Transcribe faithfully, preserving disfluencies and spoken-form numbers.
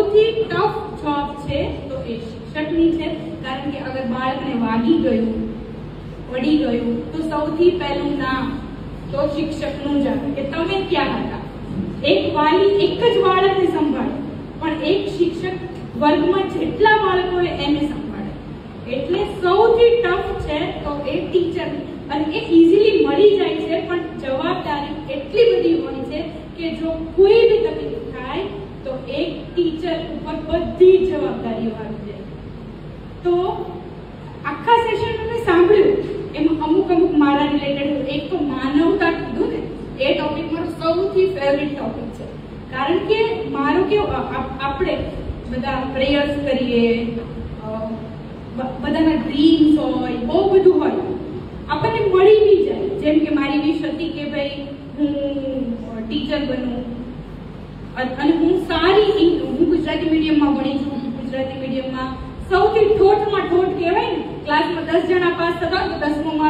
સૌથી tough job છે તો એ શિક્ષકની છે, કારણ કે અગર બાળકને વાગી ગયું, પડી ગયું તો સૌથી પહેલું નામ તો શિક્ષકનું જ આવે કે તમે ક્યાં હતા. એક વાલી એક જ બાળકને સંભાળે, પણ એક શિક્ષક વર્ગમાં જેટલા બાળકો હોય એને સંભાળે. એટલે સૌથી ટફ છે તો એ ટીચર, અને એ ઇઝીલી મળી જાય છે, પણ જવાબદારી એટલી બધી હોય છે કે જો કોઈ બી તકલીફ થાય તો એક ટીચર ઉપર બધી જ જવાબદારીઓ આવી જાય. તો આખા સેશન મેં સાંભળ્યું, એમાં અમુક અમુક મારા રિલેટેડ, એક તો માનવતા કીધું ને, એ ટોપિક મારો સૌથી ફેવરિટ ટોપિક છે. કારણ કે મારો કેવું, આપણે બધા પ્રેયર્સ કરીએ, બધાના ડ્રીમ્સ હોય, બહુ બધું હોય, આપણને મળી બી જાય. જેમ કે મારી વિશ હતી કે ભાઈ હું ટીચર બનું, અને હું સારી, હું ગુજરાતી મીડિયમમાં ભણી છું. ગુજરાતી મીડિયમમાં સૌથી ઠોઠમાં ઠોઠ કહેવાય ને, ક્લાસમાં દસ જણા પાસ થતા તો દસમું